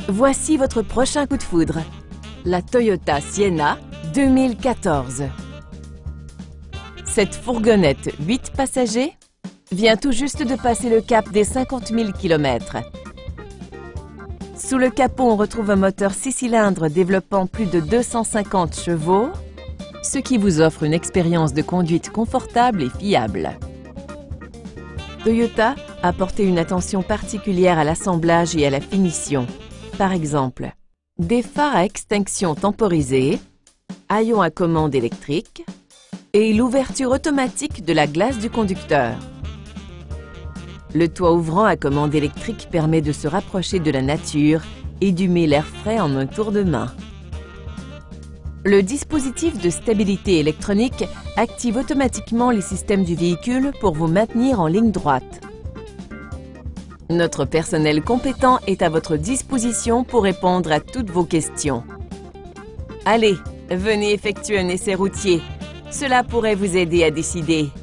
Voici votre prochain coup de foudre. La Toyota Sienna 2014. Cette fourgonnette 8 passagers vient tout juste de passer le cap des 50 000 km. Sous le capot, on retrouve un moteur 6 cylindres développant plus de 250 chevaux, ce qui vous offre une expérience de conduite confortable et fiable. Toyota a porté une attention particulière à l'assemblage et à la finition. Par exemple, des phares à extinction temporisés, haillons à commande électrique et l'ouverture automatique de la glace du conducteur. Le toit ouvrant à commande électrique permet de se rapprocher de la nature et d'humer l'air frais en un tour de main. Le dispositif de stabilité électronique active automatiquement les systèmes du véhicule pour vous maintenir en ligne droite. Notre personnel compétent est à votre disposition pour répondre à toutes vos questions. Allez, venez effectuer un essai routier. Cela pourrait vous aider à décider.